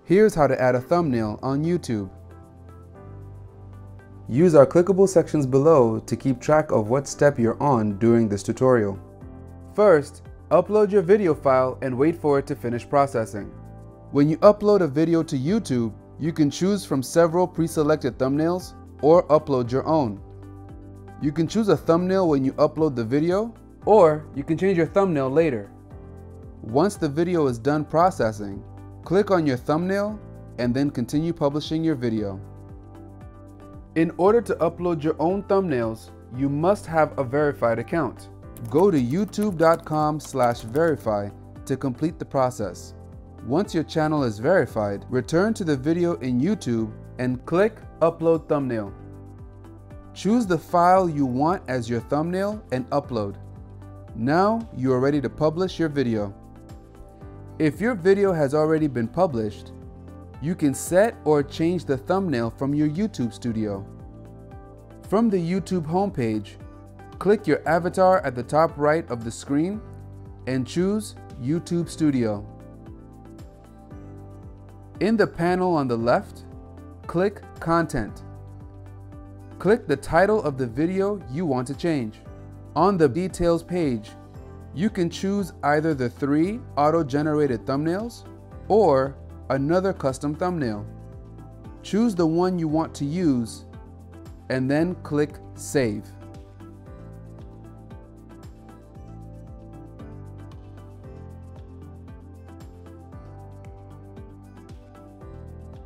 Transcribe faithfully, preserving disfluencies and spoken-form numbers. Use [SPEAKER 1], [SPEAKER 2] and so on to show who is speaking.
[SPEAKER 1] Here's how to add a thumbnail on YouTube. Use our clickable sections below to keep track of what step you're on during this tutorial. First, upload your video file and wait for it to finish processing. When you upload a video to YouTube, you can choose from several pre-selected thumbnails or upload your own. You can choose a thumbnail when you upload the video, or you can change your thumbnail later. Once the video is done processing, click on your thumbnail and then continue publishing your video. In order to upload your own thumbnails, you must have a verified account. Go to youtube dot com slash verify to complete the process. Once your channel is verified, return to the video in YouTube and click Upload Thumbnail. Choose the file you want as your thumbnail and upload. Now you are ready to publish your video. If your video has already been published, you can set or change the thumbnail from your YouTube studio. From the YouTube homepage, click your avatar at the top right of the screen and choose YouTube Studio. In the panel on the left, click Content. Click the title of the video you want to change. On the Details page, you can choose either the three auto-generated thumbnails or another custom thumbnail. Choose the one you want to use and then click Save.